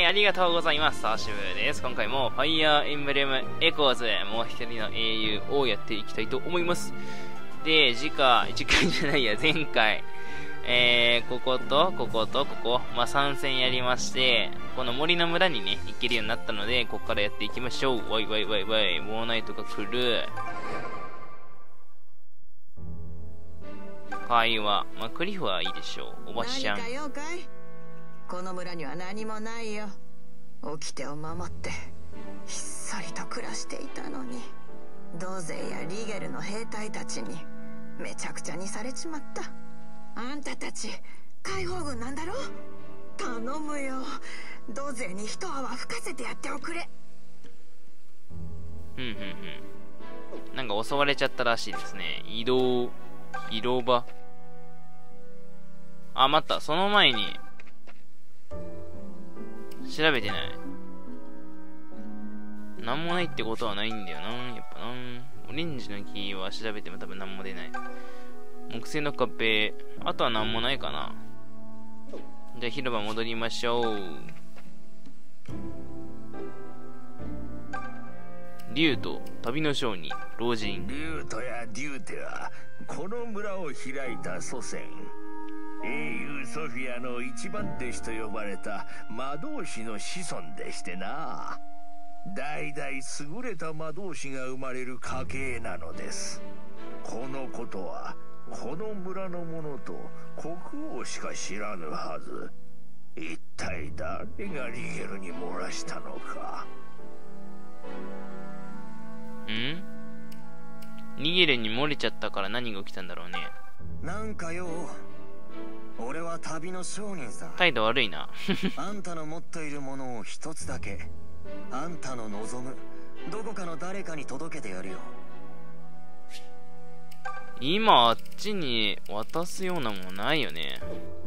ありがとうございます。久しぶりです。今回もファイアーエンブレムエコーズ、もう一人の英雄をやっていきたいと思います。で、次回じゃないや、前回、ここと、ここと、ここ、3戦やりまして、この森の村にね、行けるようになったので、ここからやっていきましょう。わいわいわいわい、ウォーナイトが来る。会話。クリフはいいでしょう。おばちゃん。 何か用かい？この村には何もないよ。掟を守ってひっそりと暮らしていたのに、ドゼやリゲルの兵隊たちにめちゃくちゃにされちまった。あんたたち解放軍なんだろ？頼むよ、ドゼに一泡吹かせてやっておくれ。 なんか襲われちゃったらしいですね。広場。あ、待った。その前に調べてない。なんもないってことはないんだよな。やっぱな。オレンジの木は調べても多分なんも出ない。木製の壁。あとはなんもないかな。じゃあ広場戻りましょう。竜と旅の商人、老人。 竜とやデューテはこの村を開いた祖先、英雄ソフィアの一番弟子と呼ばれた魔導士の子孫でしてな。代々優れた魔導士が生まれる家系なのです。このことはこの村の者と国王しか知らぬはず。一体誰がリゲルに漏らしたのか。 リゲルに漏れちゃったから何が起きたんだろうね。 なんかよ、俺は旅の商人さ。 態度悪いな。 あんたの持っているものを一つだけ、あんたの望むどこかの誰かに届けてやるよ。 今あっちに渡すようなもんないよね。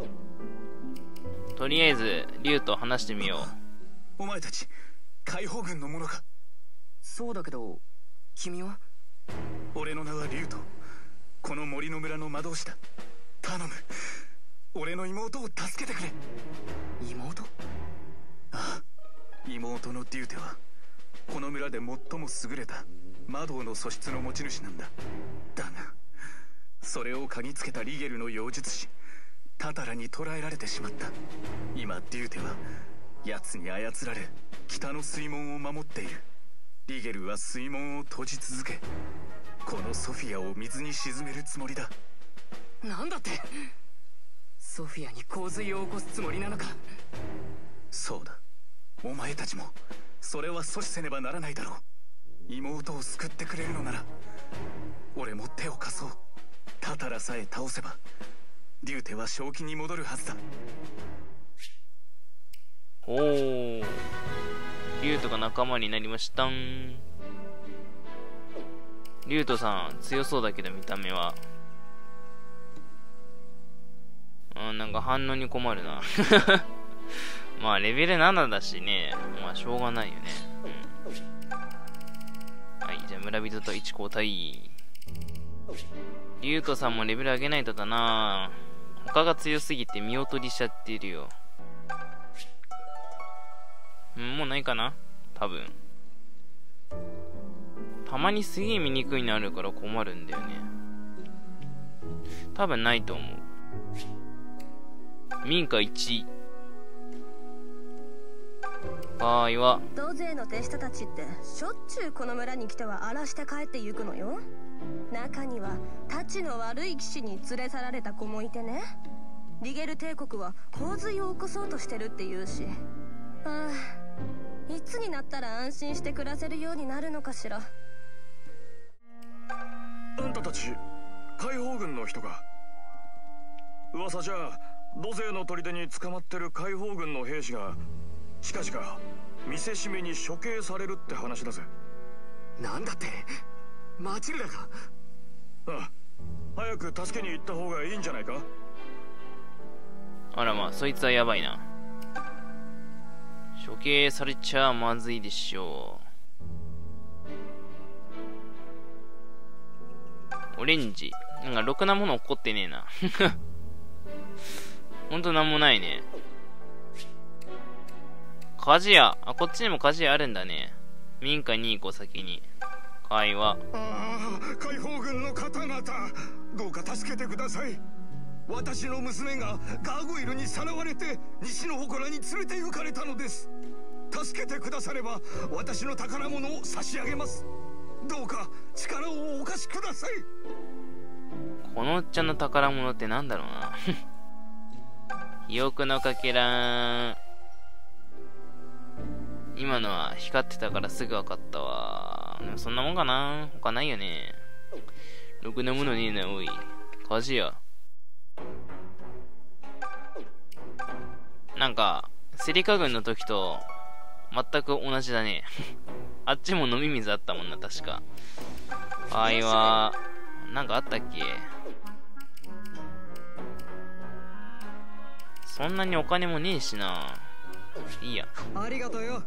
とりあえず竜と話してみよう。お前たち解放軍の者か？ そうだけど君は？ 俺の名は竜と、この森の村の魔導士だ。頼む、俺の妹を助けてくれ。 妹？ ああ、妹のデューテはこの村で最も優れた魔導の素質の持ち主なんだ。だがそれを嗅ぎつけたリゲルの妖術師タタラに捕らえられてしまった。今デューテは奴に操られ北の水門を守っている。リゲルは水門を閉じ続け、このソフィアを水に沈めるつもりだ。 なんだって？ソフィアに洪水を起こすつもりなのか？ そうだ。お前たちもそれは阻止せねばならないだろう。妹を救ってくれるのなら俺も手を貸そう。タタラさえ倒せばデューテは正気に戻るはずだ。 う。竜とが仲間になりましたん。竜とさん強そうだけど見た目は。なんか反応に困るな。まあレベル7だしね、まあしょうがないよね。はい、じゃあ村人と1交代。竜とさんもレベル上げないとだな。他が強すぎて見劣りしちゃってるよ。もうないかな多分。たまにすげえ見にくいのあるから困るんだよね。多分ないと思う。民家1。場合はドゼの手下たちってしょっちゅうこの村に来ては荒らして帰ってゆくのよ。中にはタチの悪い騎士に連れ去られた子もいてね。リゲル帝国は洪水を起こそうとしてるって言うし、いつになったら安心して暮らせるようになるのかしら。 あんたたち解放軍の人か？噂じゃドゼの砦に捕まってる解放軍の兵士が近々見せしめに処刑されるって話だぜ。 なんだって？マチルダか？ ああ、早く助けに行った方がいいんじゃないか？ あらまあ、そいつはやばいな。処刑されちゃまずいでしょう。オレンジ。なんかろくなもの起こってねえな。ほんとなんもないね。 鍛冶屋。あ、こっちにも鍛冶屋あるんだね。民家に行こう、先に。会話。 ああ、解放軍の方々、どうか助けてください。私の娘がガーゴイルにさらわれて西の祠に連れて行かれたのです。助けてくだされば私の宝物を差し上げます。どうか力をお貸しください。 このおっちゃんの宝物ってなんだろうな。記憶のかけら。今のは光ってたからすぐ分かったわ。でもそんなもんかな。他ないよね。ろくなものねえな、おい。鍛冶屋。なんか、セリカ軍の時と全く同じだね。あっちも飲み水あったもんな、確か。会話、なんかあったっけ？そんなにお金もねえしな。いいや。 ありがとうよ。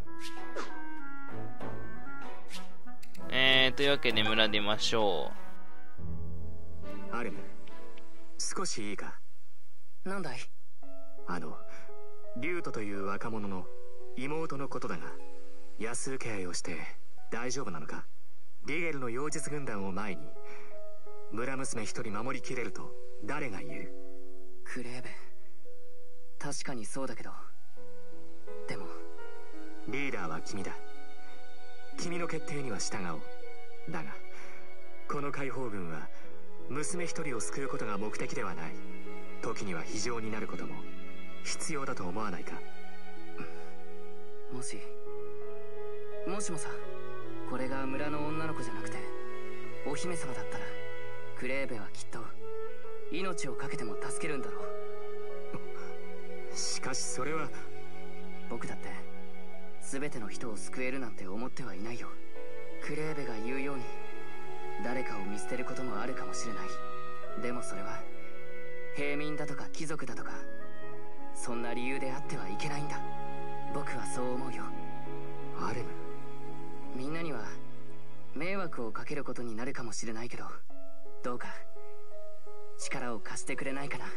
というわけで村出ましょアルム、少しいいか？ なんだい？ リュートという若者の妹のことだが、安請け合いをして大丈夫なのか？リゲルの妖術軍団を前に村娘一人守りきれると誰が言える？ クレーベ、確かにそうだけど、でもリーダーは君だ。君の決定には従おう。だがこの解放軍は娘一人を救うことが目的ではない。時には非常になることも必要だと思わないか？ もしもさ、これが村の女の子じゃなくてお姫様だったら、クレーベはきっと命を懸けても助けるんだろう。しかしそれは。 僕だって全ての人を救えるなんて思ってはいないよ。クレーベが言うように誰かを見捨てることもあるかもしれない。でもそれは平民だとか貴族だとか、そんな理由であってはいけないんだ。僕はそう思うよ。 アレム、 みんなには迷惑をかけることになるかもしれないけど、どうか力を貸してくれないかな。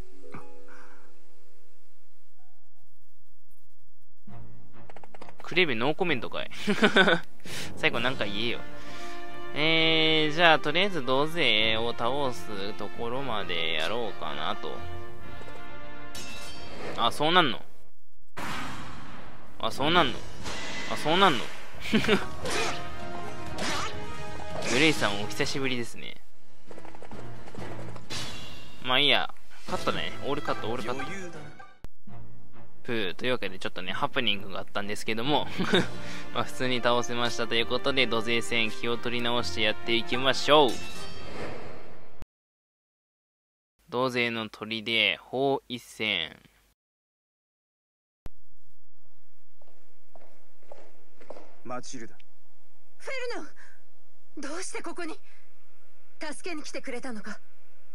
クレーベノーコメントかい。最後なんか言えよ。じゃあとりあえず同勢を倒すところまでやろうかなと。あ、そうなんの？あ、そうなんの？あ、そうなんの？グレイさんお久しぶりですね。まあいいや。カットね。オールカット。プーというわけでちょっとね、ハプニングがあったんですけども、まあ普通に倒せましたということで、土勢戦気を取り直してやっていきましょう。土勢の砦、砲一戦。 マチルダ。 フェルナン、どうしてここに？助けに来てくれたのか？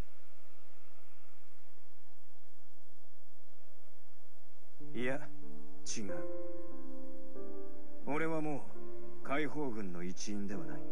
いや、違う。俺はもう解放軍の一員ではない。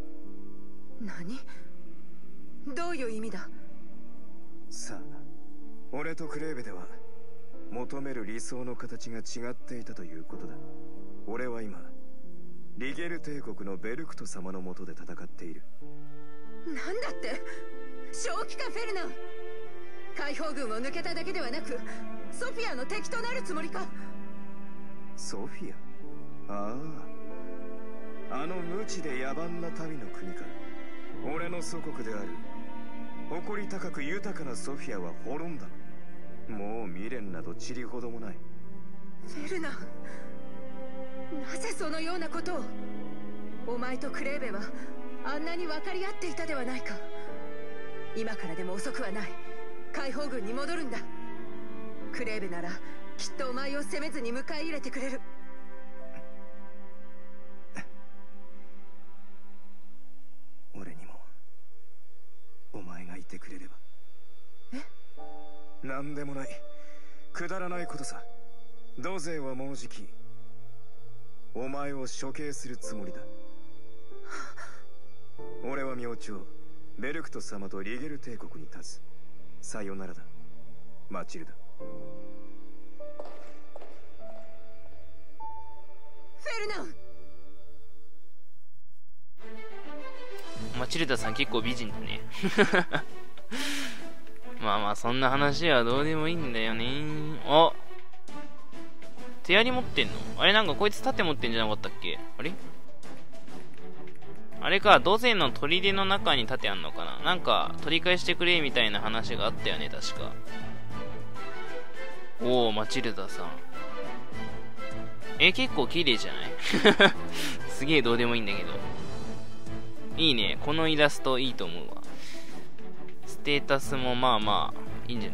何？どういう意味だ？ さあ、俺とクレーベでは求める理想の形が違っていたということだ。俺は今リゲル帝国のベルクト様の下で戦っている。 なんだって？正気かフェルナン？解放軍を抜けただけではなく、ソフィアの敵となるつもりか？ ソフィア？ああ、あの無知で野蛮な民の国か。俺の祖国である誇り高く豊かなソフィアは滅んだ。もう未練など塵ほどもない。 フェルナン、なぜそのようなことを？お前とクレーベはあんなに分かり合っていたではないか。今からでも遅くはない。解放軍に戻るんだ。クレーベならきっとお前を責めずに迎え入れてくれる。 俺にもお前がいてくれれば。なんでもない、くだらないことさ。土勢はもうじきお前を処刑するつもりだ。俺は明朝ベルクト様とリゲル帝国に立つ。さよならだ、マチルダ。 るな。 マチルダさん結構美人だね。まあまあそんな話はどうでもいいんだよね。あ、手槍持ってんの？あれ、なんかこいつ盾持ってんじゃなかったっけ？あれあれか、ドゼの砦の中に盾あんのかな。なんか取り返してくれみたいな話があったよね、確か。おお、マチルダさん。結構綺麗じゃないすげえどうでもいいんだけど。いいね、このイラストいいと思うわ。ステータスもまあまあいいんじゃない？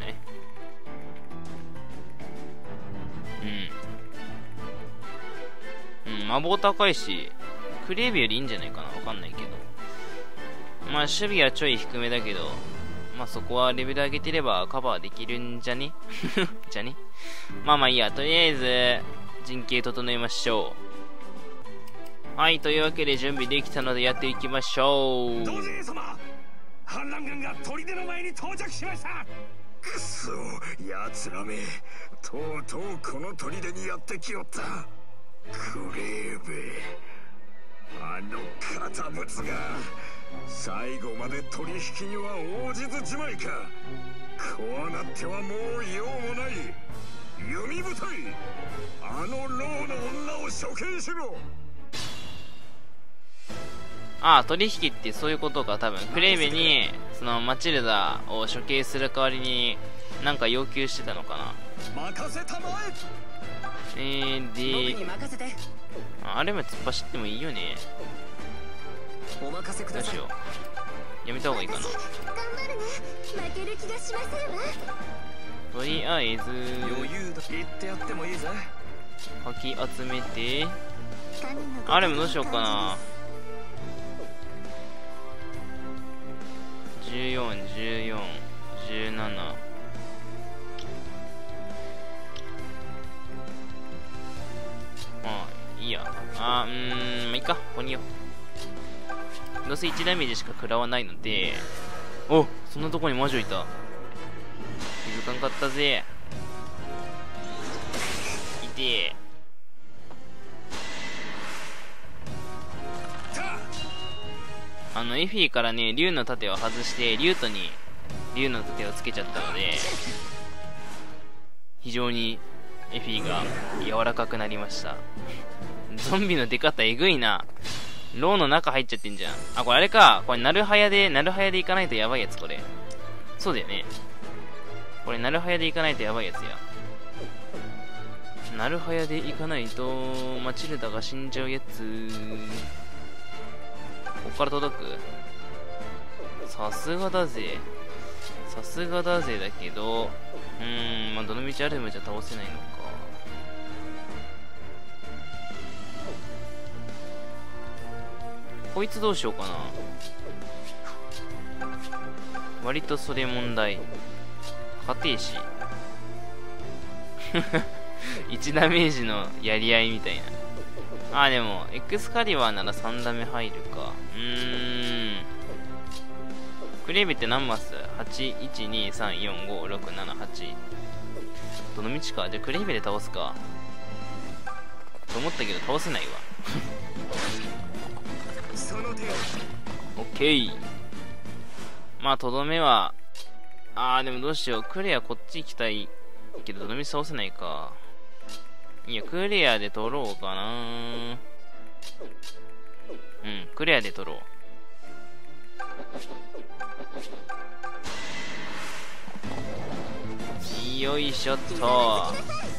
魔法高いし、クレービよりいいんじゃないかな、わかんないけど。まあ守備はちょい低めだけど、まあそこはレベル上げてればカバーできるんじゃねじゃね。まあまあいいや、とりあえず陣形整えましょう。はい、というわけで準備できたのでやっていきましょう。 ドゼー様、反乱軍が砦の前に到着しました。くそ、奴らめ、とうとうこの砦にやってきよった。クレーベ、あの堅物が最後まで取引には応じずじまいか。こうなってはもう用もない。弓部隊、あの牢の女を処刑しろ。 ああ、取引ってそういうことか。多分クレイベにそのマチルダを処刑する代わりになんか要求してたのかな。 任せたまで、あれも突っ走ってもいいよね。 お任せください。 どうしよう、やめた方がいいかな。 頑張るね。負ける気がしませんわ。 とりあえず余裕だ。言ってやってもいいぜ。 かき集めて、あれもどうしようかな。14、14、17。いいや。まあいいか、ここによ。どうせ1ダメージしか食らわないので。お、そんなとこに魔女いた。気づかんかったぜ。いてえ。エフィからね、竜の盾を外してリュートに竜の盾をつけちゃったので、非常にエフィが柔らかくなりました。ゾンビの出方えぐいな。ローの中入っちゃってんじゃん。あ、これあれか。これナルハヤで行かないとやばいやつ。これそうだよね。これナルハヤで行かないとやばいやつや。ナルハヤで行かないとマチルダが死んじゃうやつ。こっから届く？さすがだぜ。さすがだぜだけど、まあどの道アルムじゃ倒せないのか。こいつどうしようかな。割とそれ問題。家庭士1ダメージのやり合いみたいな。あ、でもエクスカリバーなら3ダメ入るか。クレイベって何マス？ 8、1、2、3、4、5、6、7、8。どの道か。じゃあクレイベで倒すかと思ったけど倒せないわ。オッケー。まあとどめは、でもどうしよう。クレアこっち行きたいけどどの道倒せないか。いや、クレアで取ろうかな。クレアで取ろう。よいしょっと。 お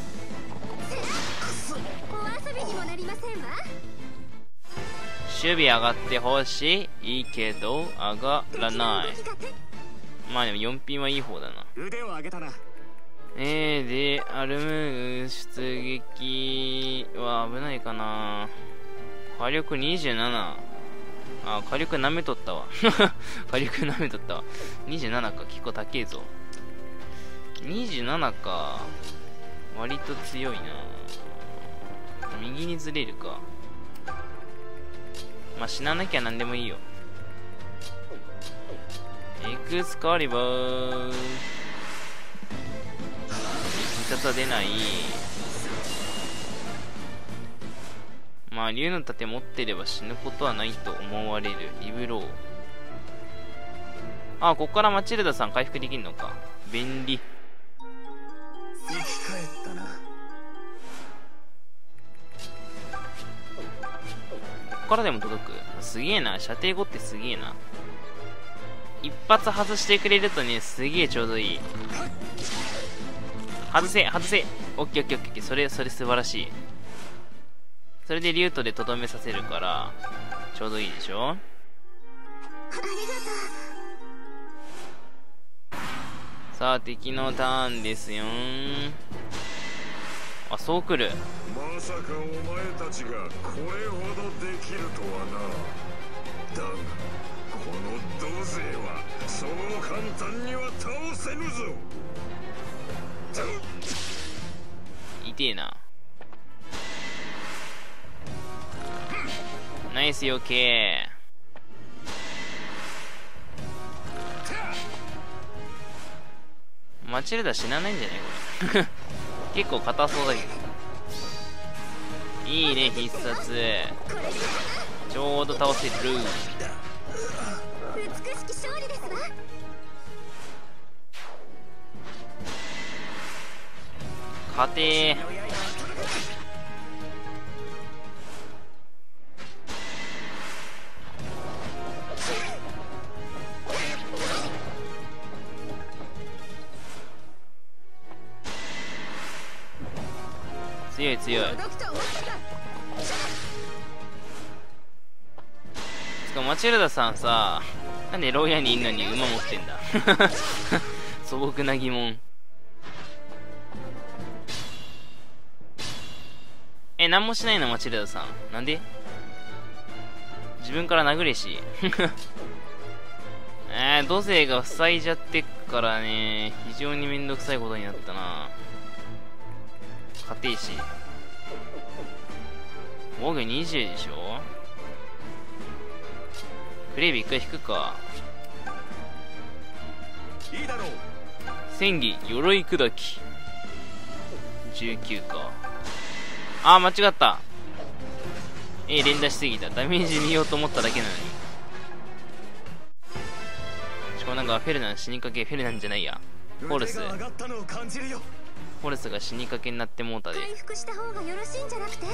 遊びにもなりませんわ。 守備上がってほしいけど上がらない。まあでも 4P はいい方だな。 腕を上げたな。 で、アルムーン出撃は危ないかな。火力27。火力舐めとったわ。火力舐めとったわ。27か、結構高えぞ。27か。割と強いな。右にずれるか。まあ死ななきゃ何でもいいよ。エクスカリバー。必殺は出ない。 まあ竜の盾持ってれば死ぬことはないと思われる。リブロー。あ、こっからマチルダさん回復できんのか。便利。 生き返ったな。 こっからでも届く。すげえな。射程5ってすげえな。一発外してくれるとね、すげえちょうどいい。外せ外せ。オッケーオッケーオッケー。それ素晴らしい。それでリュートでとどめさせるからちょうどいいでしょ。さあ敵のターンですよ。あ、そう来る。 まさかお前たちがこれほどできるとはな。だがこの土勢はそう簡単には倒せぬぞ。 痛えな。ナイスよけ。マチルダ死なないんじゃないこれ。結構硬そうだけど。いいね必殺。ちょうど倒せる。 美しき勝利ですわ。 勝てー。強い強い。つかマチルダさんさ、なんで牢屋にいんのに馬持ってんだ。素朴な疑問。なんもしないのマチルダさん。なんで自分から殴れし。土星が塞いじゃってっからね、非常にめんどくさいことになったな。家庭史防御20でしょ。クレイビ1回引くか。 いいだろう。 戦技鎧砕き19か。あー間違った。連打しすぎた。ダメージ見ようと思っただけなのに。しかもなんかフェルナン死にかけ。フェルナンじゃないや、ホルス。ホルスが死にかけになってもうたで。 回復した方がよろしいんじゃなくて。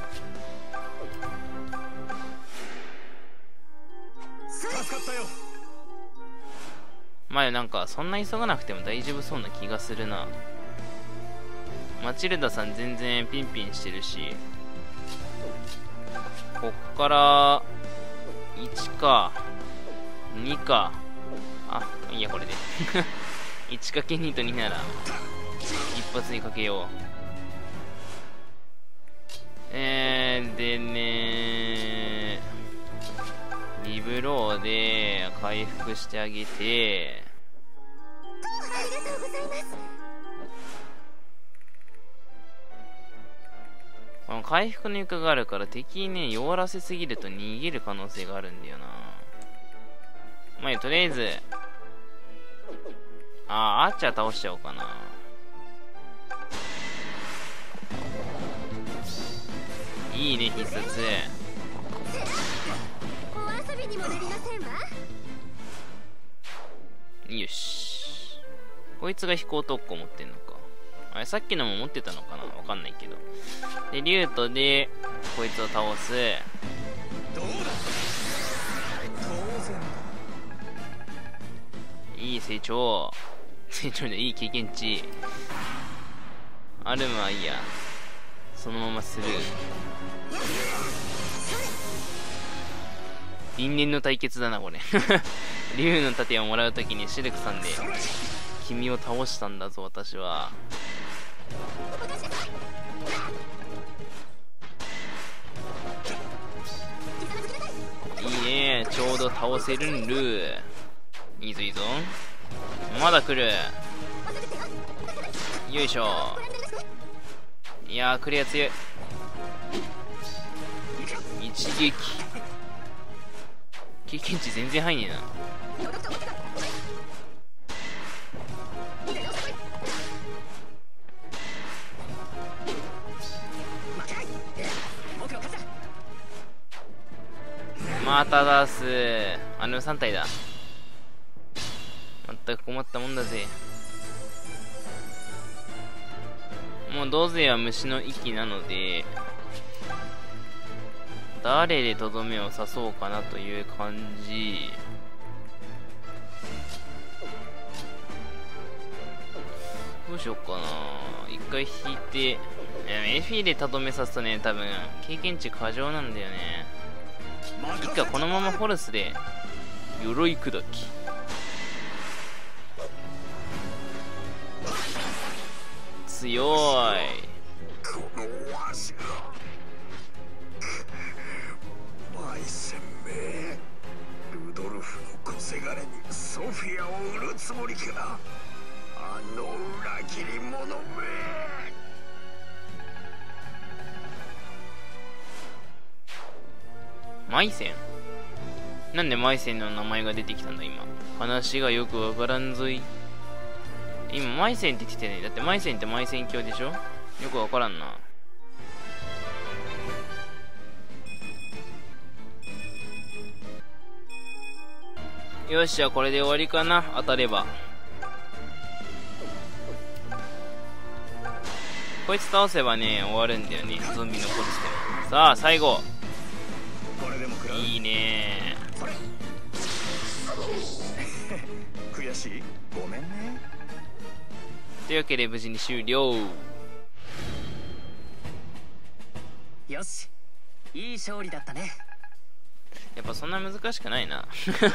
助かったよ。 まあなんかそんな急がなくても大丈夫そうな気がするな。マチルダさん全然ピンピンしてるし、こっから1か2か。あ、いいやこれで。1×2 と2なら一発にかけよう。でね、リブローで回復してあげて。 ありがとうございます。 この回復の床があるから敵にね弱らせすぎると逃げる可能性があるんだよな。まあとりあえずアーチャー倒しちゃおうかな。いいね必殺。 お遊びにもなりませんわ。 よし、こいつが飛行特攻持ってんのか。あれさっきのも持ってたのかな、わかんないけど。でリュートでこいつを倒す。 どうだ。当然だ。 いい成長でいい経験値。アルムはいいや、そのままスルー。因縁の対決だなこれ。竜の盾をもらうときにシルクさんで君を倒したんだぞ私は。いいね、ちょうど倒せるんる。いいぞいいぞ。まだ来る。よいしょ。いやークリア強い。一撃。経験値全然入んねえな。 また出す。あの3体だ。まったく困ったもんだぜ。もうドゼは虫の息なので、誰でとどめを刺そうかなという感じ。どうしようかな。一回引いて、エフィでとどめ刺すとね、多分経験値過剰なんだよね。いっか、このままフォルスで鎧砕き。強い。 このわしがマイセンめ、ルドルフの小せがれにソフィアを売るつもりか。あの裏切り者め。 マイセン？なんでマイセンの名前が出てきたんだ今。話がよくわからんぞい。今マイセンって言ってね。だってマイセンってマイセン教でしょ。よくわからんな。よっしゃ、これで終わりかな。当たれば。こいつ倒せばね、終わるんだよね。ゾンビのポリスでも。さあ、最後。いいねー。悔しい？ごめんね。 というわけで無事に終了。 よし、いい勝利だったね。 やっぱそんな難しくないな。 や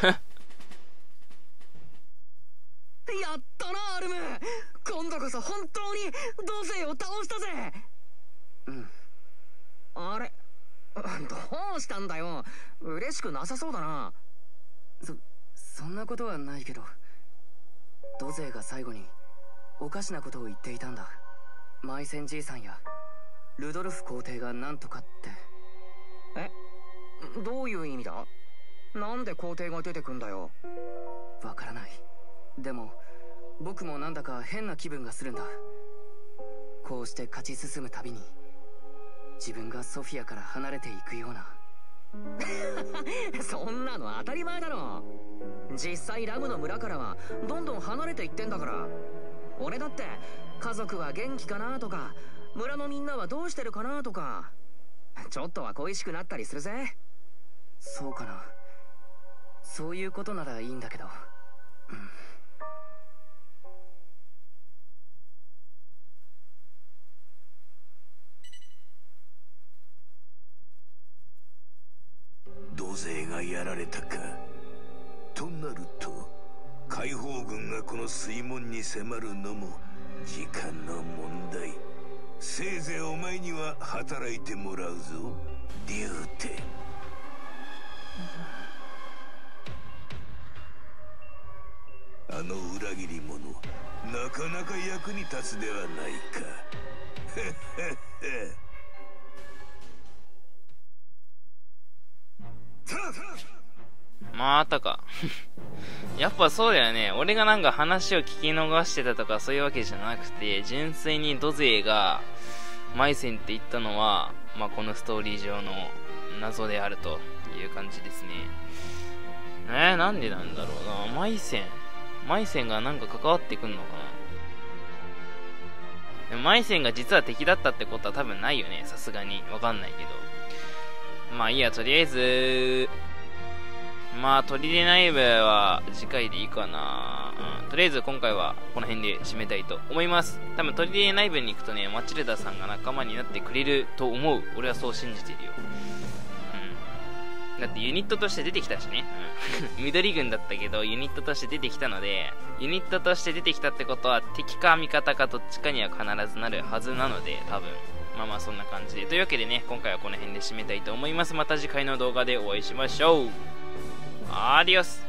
ったなアルム。今度こそ本当にドゼを倒したぜ。 うん。 あれ、どうしたんだよ。嬉しくなさそうだな。 そんなことはないけど、ドゼが最後におかしなことを言っていたんだ。マイセンじいさんやルドルフ皇帝がなんとかって。 え、どういう意味だ？なんで皇帝が出てくんだよ。 わからない。でも僕もなんだか変な気分がするんだ。こうして勝ち進むたびに自分がソフィアから離れていくような。 そんなの当たり前だろ。実際ラムの村からはどんどん離れていってんだから。俺だって家族は元気かなとか、村のみんなはどうしてるかなとか、ちょっとは恋しくなったりするぜ。 そうかな。そういうことならいいんだけど。 ドゼがやられたか。となると解放軍がこの水門に迫るのも時間の問題。せいぜいお前には働いてもらうぞ、デューテ。あの裏切り者、なかなか役に立つではないか。 またか。やっぱそうだよね。俺がなんか話を聞き逃してたとかそういうわけじゃなくて、純粋にドゼがマイセンって言ったのは、まあ、このストーリー上の謎であるという感じですね。なんでなんだろうな。マイセンがなんか関わってくんのかな。でもマイセンが実は敵だったってことは多分ないよね。さすがに。わかんないけど。まあいいや、とりあえず、まあ、砦内部は次回でいいかな。とりあえず今回はこの辺で締めたいと思います。多分砦内部に行くとね、マチルダさんが仲間になってくれると思う。俺はそう信じてるよ。だってユニットとして出てきたしね。緑軍だったけどユニットとして出てきたので、ユニットとして出てきたってことは敵か味方かどっちかには必ずなるはずなので、多分まあそんな感じで。というわけでね、今回はこの辺で締めたいと思います。また次回の動画でお会いしましょう。アディオス。